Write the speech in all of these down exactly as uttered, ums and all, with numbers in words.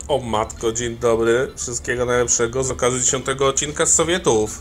O matko, dzień dobry. Wszystkiego najlepszego z okazji dziesiątego odcinka z Sowietów.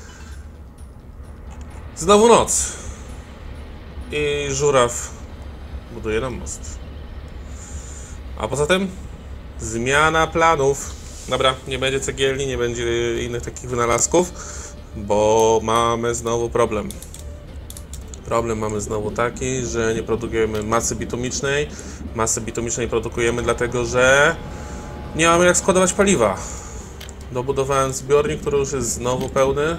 Znowu noc. I żuraw buduje nam most. A poza tym zmiana planów. Dobra, nie będzie cegielni, nie będzie innych takich wynalazków, bo mamy znowu problem. Problem mamy znowu taki, że nie produkujemy masy bitumicznej. Masy bitumicznej produkujemy dlatego, że nie mamy jak składować paliwa. Dobudowałem zbiornik, który już jest znowu pełny.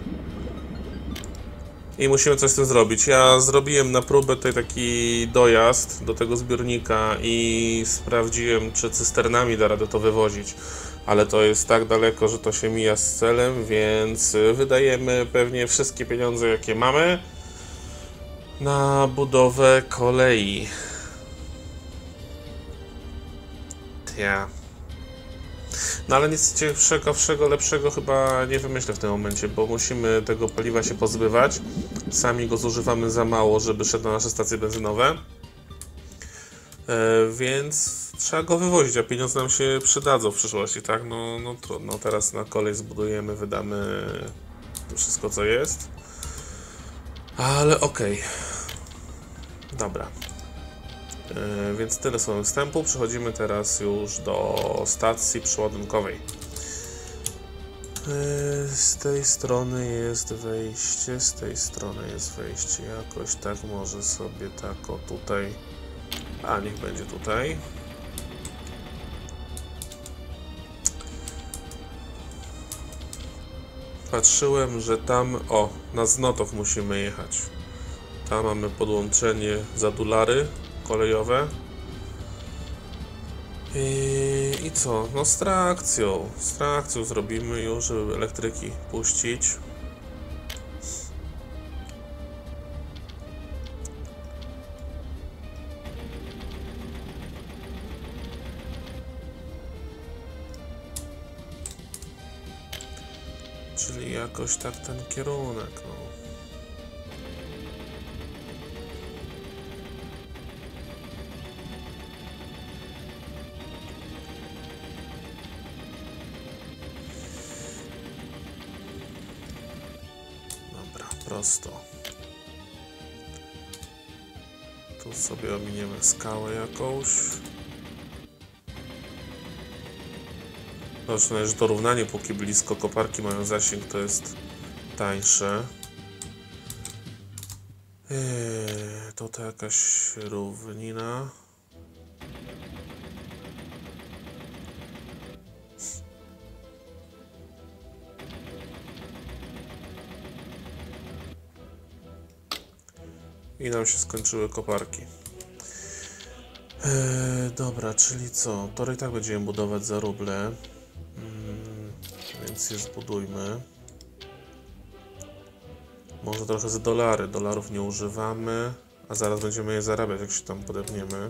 I musimy coś z tym zrobić. Ja zrobiłem na próbę tutaj taki dojazd do tego zbiornika i sprawdziłem, czy cysternami da radę to wywozić. Ale to jest tak daleko, że to się mija z celem, więc wydajemy pewnie wszystkie pieniądze, jakie mamy, na budowę kolei. Ja. No ale nic ciekawszego, lepszego chyba nie wymyślę w tym momencie, bo musimy tego paliwa się pozbywać. Sami go zużywamy za mało, żeby szedł na nasze stacje benzynowe. E, więc trzeba go wywozić, a pieniądze nam się przydadzą w przyszłości, tak? No, no trudno, teraz na kolej zbudujemy, wydamy to wszystko, co jest. Ale okej. Okay. Dobra. Yy, więc tyle słowem wstępu. Przechodzimy teraz już do stacji przeładunkowej. Yy, z tej strony jest wejście, z tej strony jest wejście. Jakoś tak może sobie tak o tutaj. A niech będzie tutaj. Patrzyłem, że tam, o, na Znotow musimy jechać. Tam mamy podłączenie za dolary kolejowe. I, I co? No z trakcją. Z trakcją zrobimy już, żeby elektryki puścić. Czyli jakoś tak ten kierunek, no. Prosto. Tu sobie ominiemy skałę jakąś. No, że dorównanie, póki blisko koparki mają zasięg, to jest tańsze. Eee, to to jakaś równina. I nam się skończyły koparki. Eee, dobra, czyli co? To i tak będziemy budować za ruble. Hmm, więc je zbudujmy. Może trochę za dolary. Dolarów nie używamy. A zaraz będziemy je zarabiać, jak się tam podepniemy.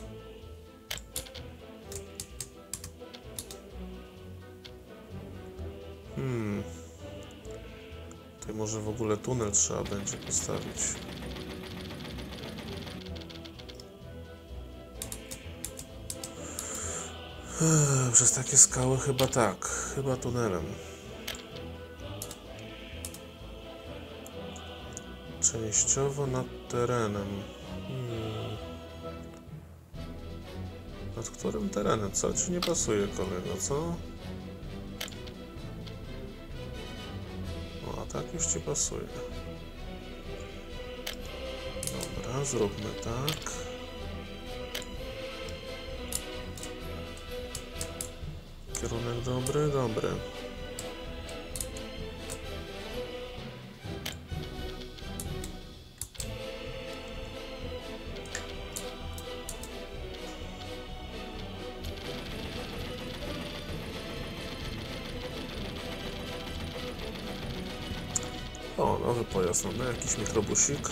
Hmm. Tutaj może w ogóle tunel trzeba będzie postawić. Przez takie skały chyba tak, chyba tunelem. Częściowo nad terenem. Hmm. Nad którym terenem? Co ci nie pasuje, kolego, co? O, a tak już ci pasuje. Dobra, zróbmy tak. Kierunek dobry, dobry. O, nowy pojazd mamy, jakiś mikrobusik.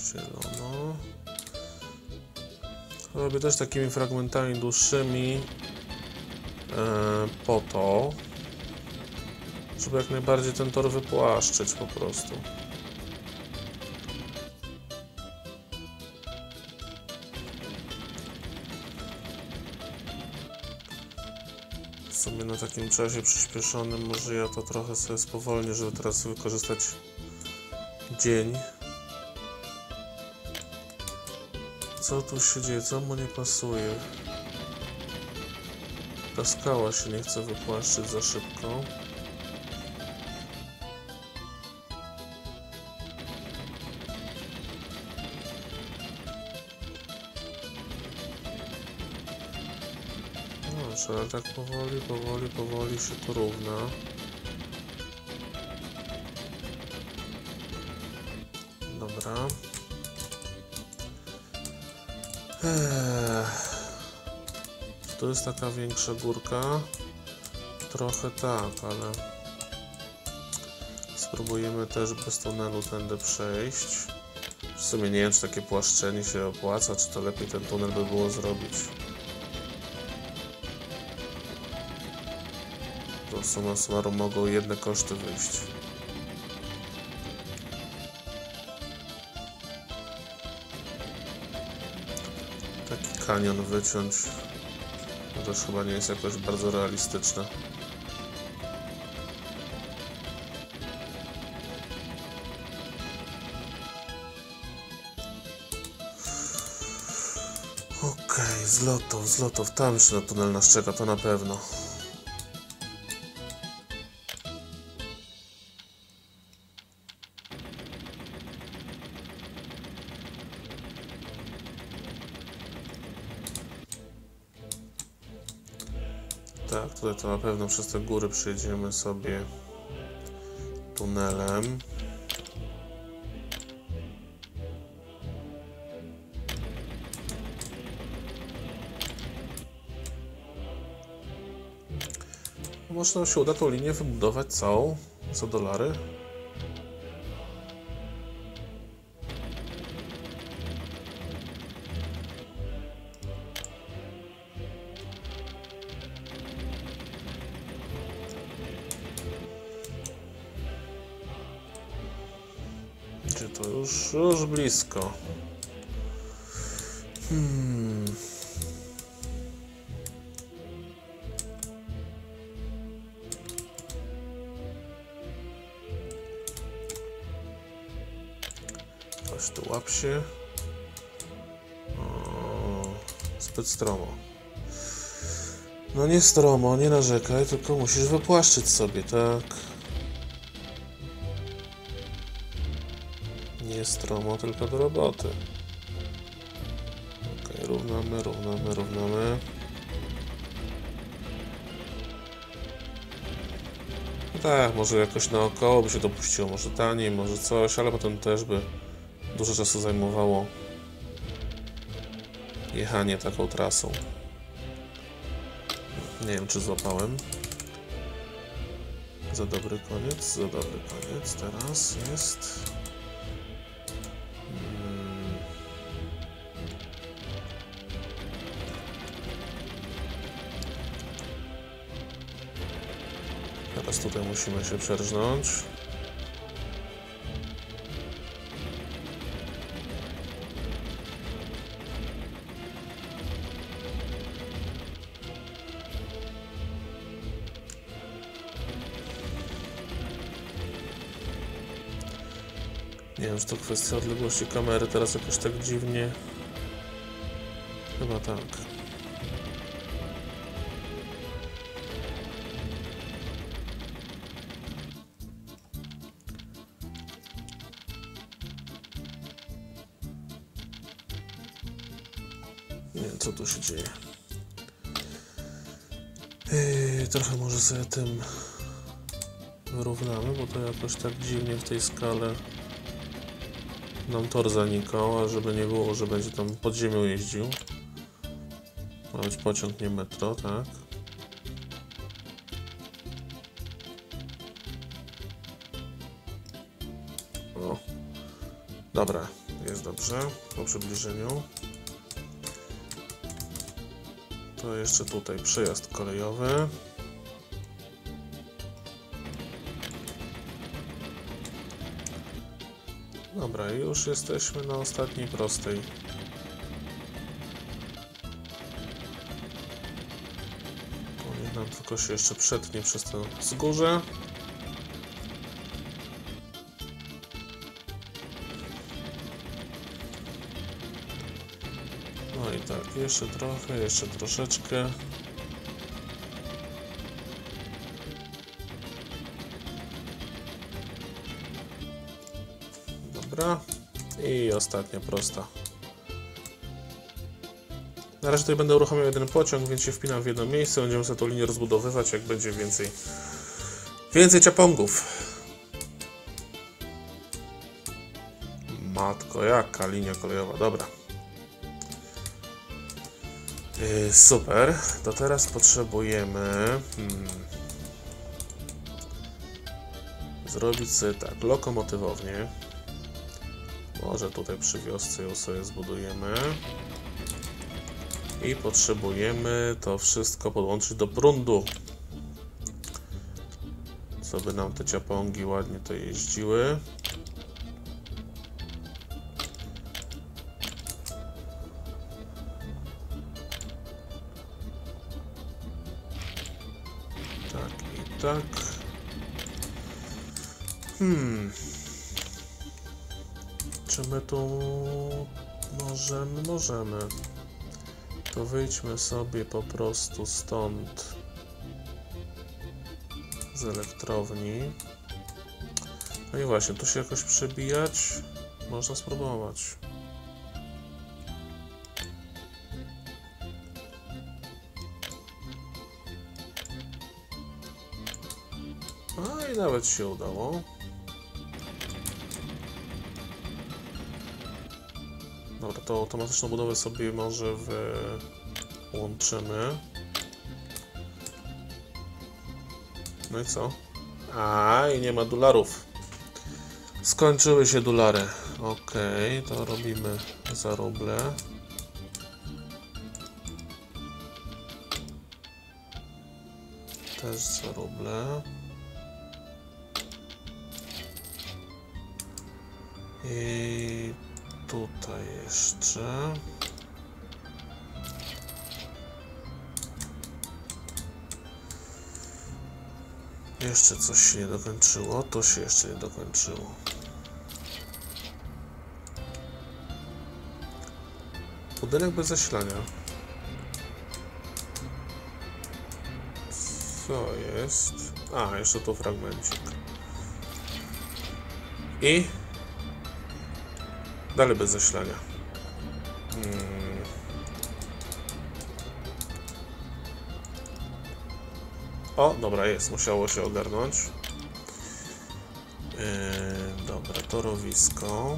zielono. Robię też takimi fragmentami dłuższymi e, po to, żeby jak najbardziej ten tor wypłaszczyć po prostu. W sumie na takim czasie przyspieszonym może ja to trochę sobie spowolnię, żeby teraz wykorzystać dzień. Co tu się dzieje? Co mu nie pasuje? Ta skała się nie chce wypłaszczyć za szybko. No, ale tak powoli, powoli, powoli się to równa. Dobra. Ech. To jest taka większa górka. Trochę tak, ale spróbujemy też bez tunelu tędy przejść. W sumie nie wiem, czy takie płaszczenie się opłaca, czy to lepiej ten tunel by było zrobić. To summa summarum mogą jedne koszty wyjść. Taki kanion wyciąć, to też chyba nie jest jakoś bardzo realistyczne. Okej, okay, zlotów, zlotów, tam jeszcze na tunel nas czeka, to na pewno. Tak, tutaj to na pewno przez te góry przejdziemy sobie tunelem. Może nam się uda tą linię wybudować całą za dolary. Gdzie to już, już blisko. Hmm. Coś tu łap się. O, zbyt stromo. No nie stromo, nie narzekaj, tylko musisz wypłaszczyć sobie, tak? Nie stromo, tylko do roboty. Ok, równamy, równamy, równamy. No tak, może jakoś naokoło by się dopuściło, może taniej, może coś, ale potem też by dużo czasu zajmowało jechanie taką trasą. Nie wiem, czy złapałem. Za dobry koniec, za dobry koniec. Teraz jest... Hmm. Teraz tutaj musimy się przerżnąć. Nie wiem, czy to kwestia odległości kamery teraz jakoś tak dziwnie. Chyba tak. Nie wiem, co tu się dzieje. Yy, trochę może sobie tym wyrównamy, bo to jakoś tak dziwnie w tej skale nam tor zanikał, a żeby nie było, że będzie tam pod ziemią jeździł. Ma być pociąg, nie metro, tak? O. Dobra, jest dobrze po przybliżeniu. To jeszcze tutaj przejazd kolejowy. Dobra, już jesteśmy na ostatniej prostej. Niech nam tylko się jeszcze przetnie przez to wzgórze. No i tak, jeszcze trochę, jeszcze troszeczkę. Dobra. I ostatnia prosta. Na razie tutaj będę uruchamiał jeden pociąg, więc się wpinam w jedno miejsce. Będziemy sobie tą linię rozbudowywać, jak będzie więcej więcej ciapongów. Matko, jaka linia kolejowa, dobra. Yy, super, to teraz potrzebujemy hmm, zrobić sobie tak, lokomotywownię. Może tutaj przy wiosce ją sobie zbudujemy. I potrzebujemy to wszystko podłączyć do prądu, co by nam te ciapongi ładnie to jeździły. Tak i tak. Hmm. Czy my tu możemy? Możemy. To wyjdźmy sobie po prostu stąd z elektrowni. No i właśnie, tu się jakoś przebijać można spróbować. A i nawet się udało. Dobra, to automatyczną budowę sobie może wyłączymy. No i co? A i nie ma dolarów. Skończyły się dolary. Ok, to robimy za ruble. Też za ruble. I tutaj jeszcze. Jeszcze coś się nie dokończyło. To się jeszcze nie dokończyło. Budynek bez zasilania. Co jest? A, jeszcze tu fragmencik. I dalej bez zasilania. Hmm. O, dobra, jest. Musiało się ogarnąć. Yy, dobra, torowisko.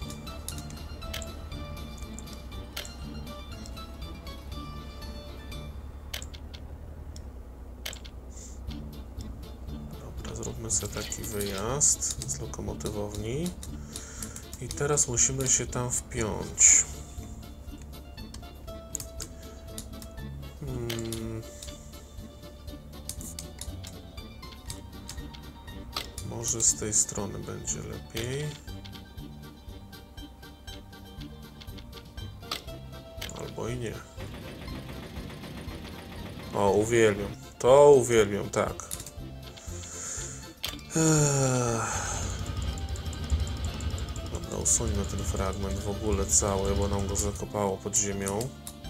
Dobra, zróbmy sobie taki wyjazd z lokomotywowni. I teraz musimy się tam wpiąć. Hmm. Może z tej strony będzie lepiej. Albo i nie. O, uwielbiam. To uwielbiam, tak. Ech. Dobra, usuńmy ten fragment w ogóle cały, bo nam go zakopało pod ziemią.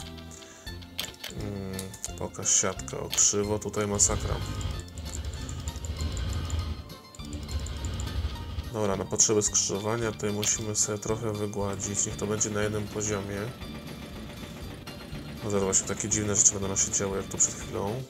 Hmm, pokaż siatkę, o krzywo, tutaj masakra. Dobra, na potrzeby skrzyżowania tutaj musimy sobie trochę wygładzić, niech to będzie na jednym poziomie. No zaraz właśnie takie dziwne rzeczy będą się działy, jak tu przed chwilą.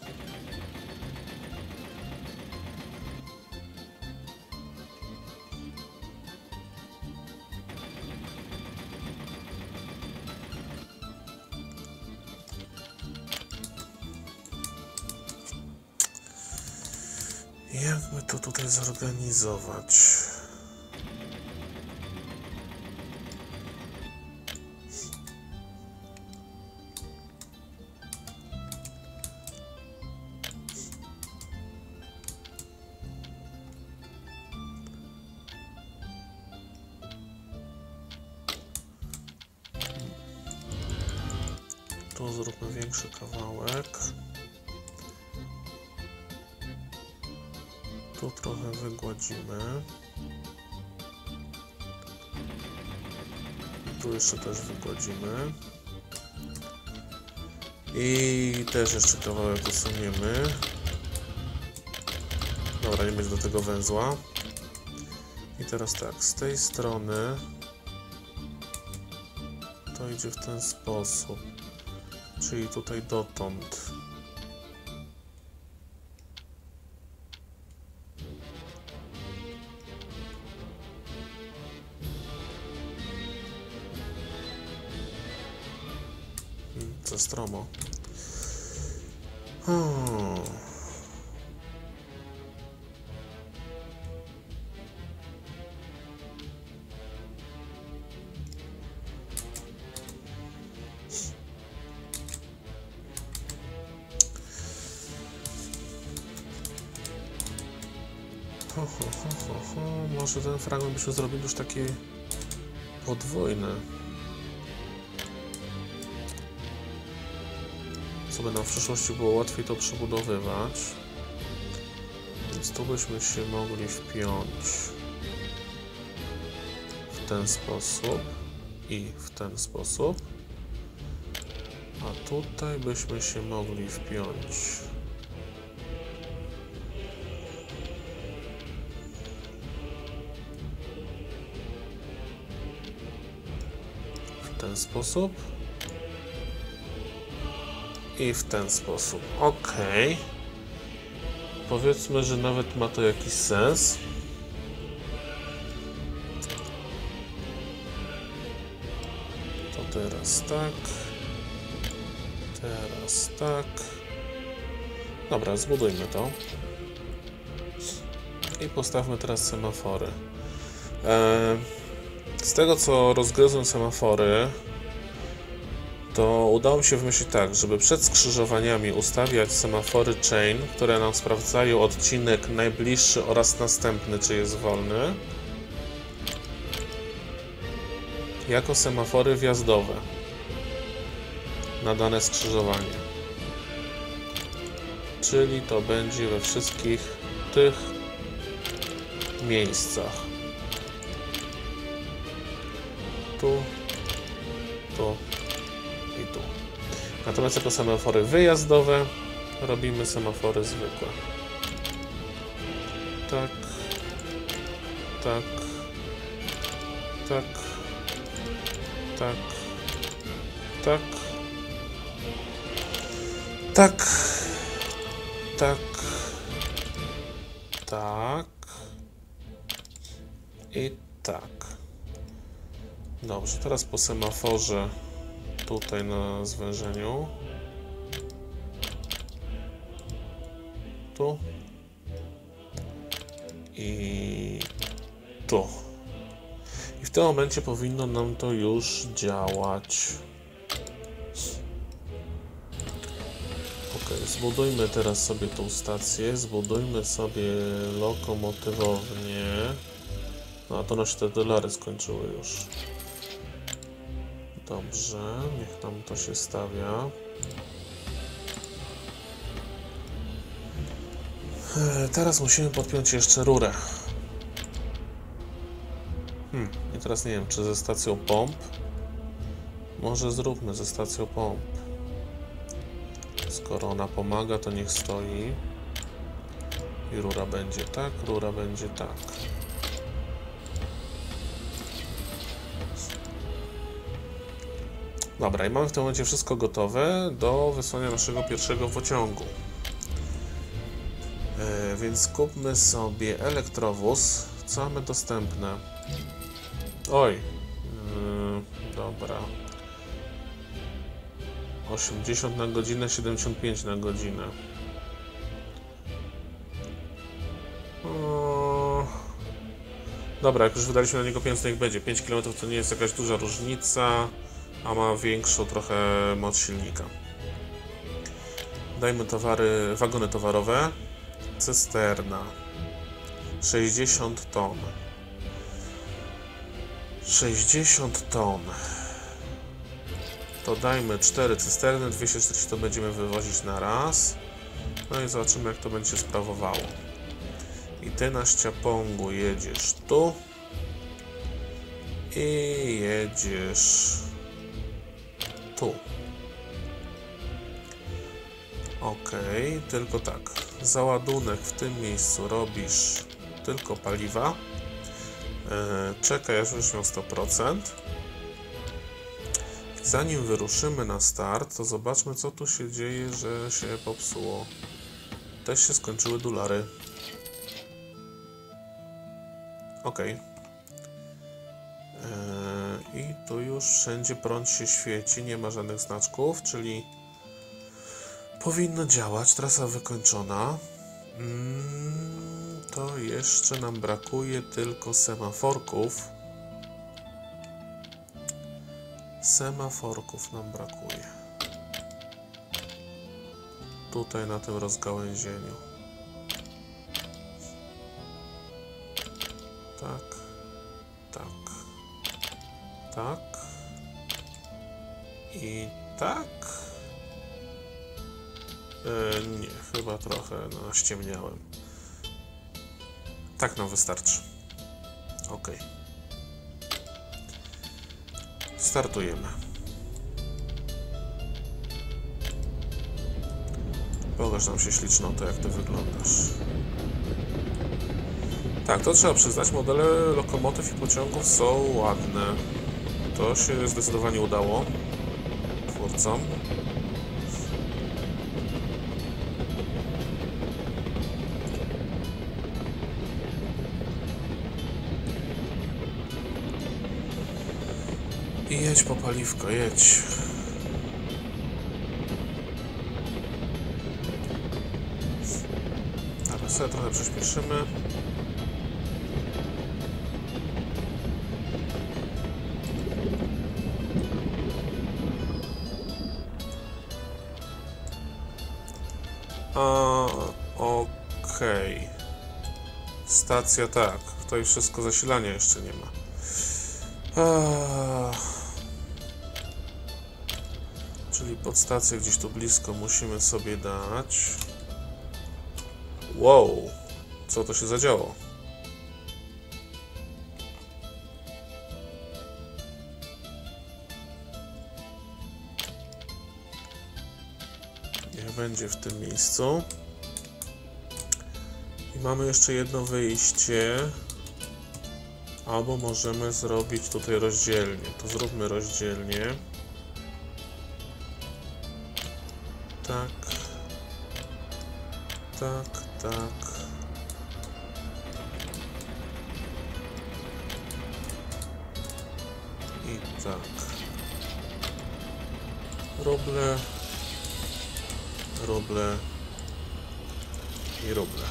Jak my to tutaj zorganizować? tu zróbmy większy kawałek. Tu trochę wygładzimy. Tu jeszcze też wygładzimy. I też jeszcze kawałek usuniemy. Dobra, nie będzie do tego węzła. I teraz tak, z tej strony to idzie w ten sposób. Czyli tutaj dotąd. Za stromo. Hmm. Ho, ho, ho, ho, ho. Może ten fragment byśmy zrobili już taki podwójny. Co by nam w przyszłości było łatwiej to przebudowywać. Więc tu byśmy się mogli wpiąć w ten sposób i w ten sposób. A tutaj byśmy się mogli wpiąć w ten sposób i w ten sposób. Ok. Powiedzmy, że nawet ma to jakiś sens. To teraz tak. Teraz tak. Dobra, zbudujmy to. I postawmy teraz semafory. Eee, z tego, co rozgryzłem semafory, to udało mi się wymyślić tak, żeby przed skrzyżowaniami ustawiać semafory chain, które nam sprawdzają odcinek najbliższy oraz następny, czy jest wolny, jako semafory wjazdowe na dane skrzyżowanie. Czyli to będzie we wszystkich tych miejscach. Tu, tu i tu. Natomiast jako semafory wyjazdowe robimy semafory zwykłe. Tak, tak, tak, tak, tak, tak, tak, tak i tak. Dobrze, teraz po semaforze tutaj na zwężeniu. Tu. I tu. I w tym momencie powinno nam to już działać. Ok, zbudujmy teraz sobie tą stację, zbudujmy sobie lokomotywownię. No a to nasze te dolary skończyły już. Dobrze, niech nam to się stawia. Teraz musimy podpiąć jeszcze rurę. Hmm, i teraz nie wiem, czy ze stacją pomp. Może zróbmy ze stacją pomp. Skoro ona pomaga, to niech stoi. I rura będzie tak, rura będzie tak. Dobra, i mamy w tym momencie wszystko gotowe do wysłania naszego pierwszego pociągu. Yy, więc kupmy sobie elektrowóz. Co mamy dostępne? Oj, yy, dobra. osiemdziesiąt na godzinę, siedemdziesiąt pięć na godzinę. O... Dobra, jak już wydaliśmy na niego pieniądze, to niech będzie. pięć kilometrów to nie jest jakaś duża różnica, a ma większą trochę moc silnika. Dajmy towary, wagony towarowe. Cysterna. sześćdziesiąt ton. sześćdziesiąt ton. To dajmy cztery cysterny, dwieście czterdzieści to będziemy wywozić na raz. No i zobaczymy, jak to będzie się sprawowało. I ty na Ściapongu jedziesz tu. I jedziesz tu. Ok, tylko tak. Załadunek w tym miejscu robisz tylko paliwa. Eee, czekaj, aż już miał sto procent. Zanim wyruszymy na start, to zobaczmy, co tu się dzieje, że się popsuło. Też się skończyły dolary. Ok. Eee, I tu już wszędzie prąd się świeci, nie ma żadnych znaczków, czyli powinno działać. Trasa wykończona. Mm, to jeszcze nam brakuje tylko semaforków. Semaforków nam brakuje. Tutaj na tym rozgałęzieniu. Tak. Tak. Tak. I tak. E, nie, chyba trochę no, ściemniałem. Tak nam wystarczy. Ok. Startujemy. Pokaż nam się ślicznoto, jak ty wyglądasz. Tak, to trzeba przyznać, modele lokomotyw i pociągów są ładne. To się zdecydowanie udało twórcom. I jedź po paliwko, jedź. Dobra, sobie trochę przyspieszymy. A, okej. Okay. Stacja tak, tutaj wszystko zasilania jeszcze nie ma. A, czyli podstację gdzieś tu blisko musimy sobie dać. Wow, co to się zadziało? Niech będzie w tym miejscu. I mamy jeszcze jedno wyjście. Albo możemy zrobić tutaj rozdzielnie. To zróbmy rozdzielnie. Tak. Tak, tak. I tak. Ruble. Ruble. I ruble.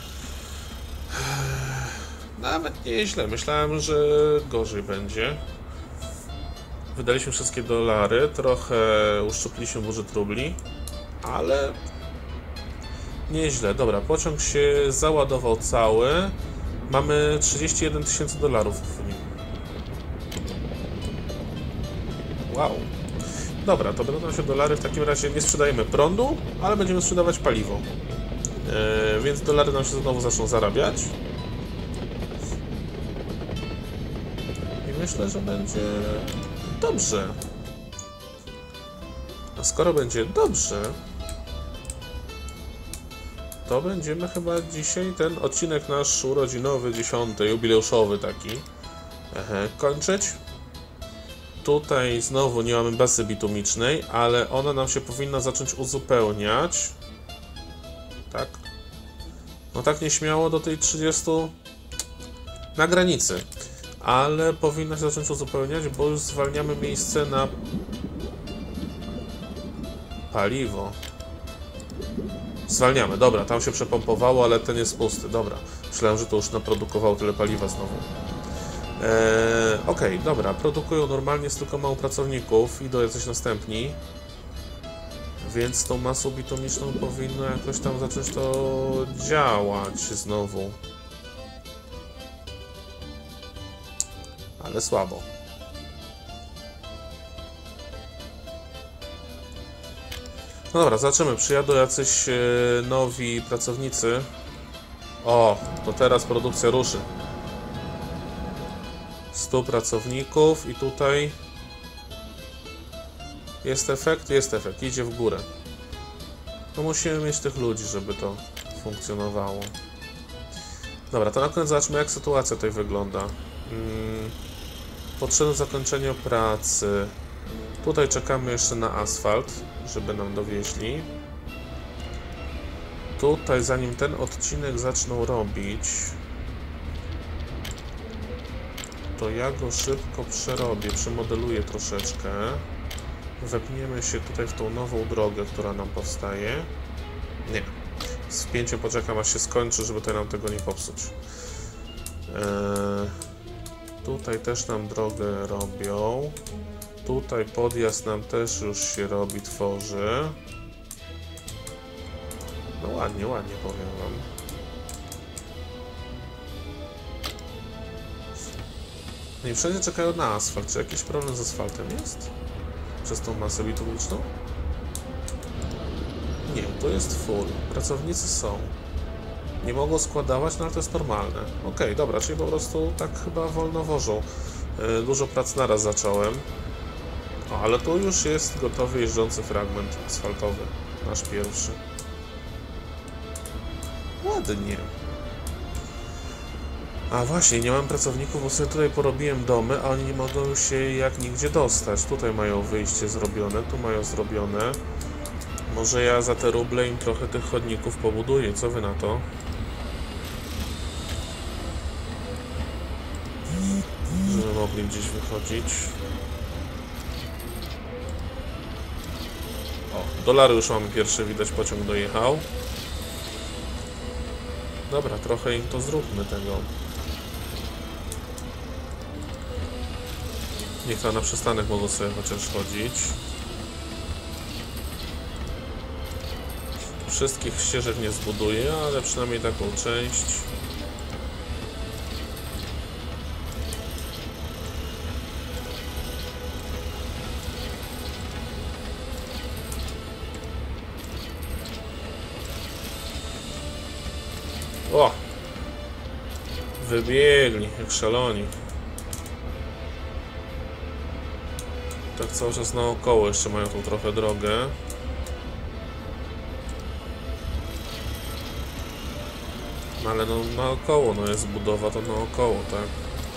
Nawet nieźle. Myślałem, że gorzej będzie. Wydaliśmy wszystkie dolary. Trochę uszczupliliśmy budżet rubli. Ale nieźle. Dobra, pociąg się załadował cały. Mamy trzydzieści jeden tysięcy dolarów w nim. Wow. Dobra, to będą nam się dolary. W takim razie nie sprzedajemy prądu, ale będziemy sprzedawać paliwo. Yy, więc dolary nam się znowu zaczną zarabiać. I myślę, że będzie dobrze. A skoro będzie dobrze, to będziemy chyba dzisiaj ten odcinek nasz urodzinowy, dziesiąty, jubileuszowy taki, ehe, kończyć. Tutaj znowu nie mamy bazy bitumicznej, ale ona nam się powinna zacząć uzupełniać. Tak? No tak nieśmiało do tej trzydziestu na granicy. Ale powinna się zacząć uzupełniać, bo już zwalniamy miejsce na paliwo. Zwalniamy, dobra, tam się przepompowało, ale ten jest pusty, dobra. Myślałem, że to już naprodukowało tyle paliwa znowu. Eee, Okej, okay, dobra, produkują normalnie, jest tylko mało pracowników, idą jacyś następni. Więc tą masą bitumiczną powinno jakoś tam zacząć to działać znowu. Ale słabo. No dobra, zobaczymy. Przyjadą jacyś e, nowi pracownicy. O, to teraz produkcja ruszy. stu pracowników i tutaj jest efekt? Jest efekt. Idzie w górę. No musimy mieć tych ludzi, żeby to funkcjonowało. Dobra, to na koniec zobaczmy, jak sytuacja tutaj wygląda. Hmm. Potrzebne zakończenie pracy. Tutaj czekamy jeszcze na asfalt, żeby nam dowieźli. Tutaj, zanim ten odcinek zaczną robić, to ja go szybko przerobię, przemodeluję troszeczkę. Wepniemy się tutaj w tą nową drogę, która nam powstaje. Nie. Z pięciem poczekam, aż się skończy, żeby tutaj nam tego nie popsuć. Eee, tutaj też nam drogę robią. Tutaj podjazd nam też już się robi, tworzy. No ładnie, ładnie powiem wam. No i wszędzie czekają na asfalt. Czy jakiś problem z asfaltem jest? Przez tą masę bitumiczną? Nie, to jest full. Pracownicy są. Nie mogą składować, no ale to jest normalne. Okej, okay, dobra, czyli po prostu tak chyba wolno wożą. Yy, dużo prac naraz zacząłem. O, ale tu już jest gotowy jeżdżący fragment asfaltowy. Nasz pierwszy. Ładnie. A właśnie, nie mam pracowników, bo sobie tutaj porobiłem domy, a oni nie mogą się jak nigdzie dostać. Tutaj mają wyjście zrobione, tu mają zrobione. Może ja za te ruble im trochę tych chodników pobuduję, co wy na to? Żeby mogli gdzieś wychodzić. O, dolary już mamy pierwsze, widać, pociąg dojechał. Dobra, trochę im to zróbmy tego. Niech to na przystanek mogą sobie chociaż chodzić. Wszystkich ścieżek nie zbuduję, ale przynajmniej taką część. O! Wybiegli, jak szaloni. Tak cały czas naokoło jeszcze mają tu trochę drogę. No ale no naokoło, no jest budowa, to naokoło, tak?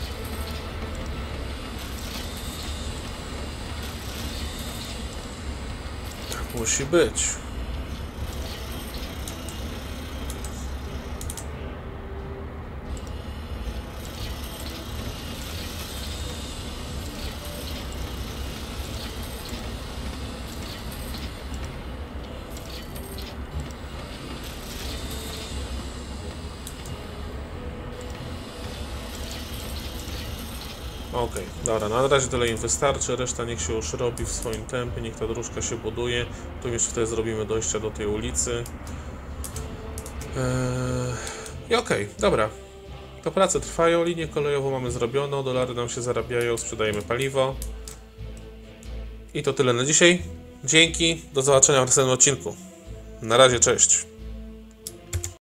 Tak musi być. Okej, okay, dobra, na razie tyle im wystarczy, reszta niech się już robi w swoim tempie, niech ta dróżka się buduje. Tu już wtedy zrobimy dojścia do tej ulicy. Eee... I okej, okay, dobra. To prace trwają, linię kolejową mamy zrobioną, dolary nam się zarabiają, sprzedajemy paliwo. I to tyle na dzisiaj. Dzięki, do zobaczenia w następnym odcinku. Na razie, cześć.